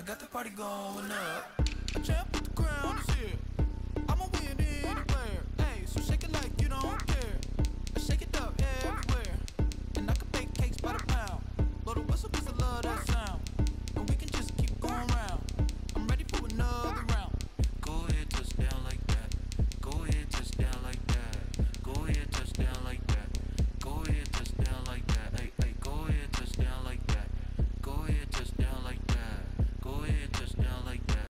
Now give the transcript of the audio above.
I got the party going up. A champ with the crown is here.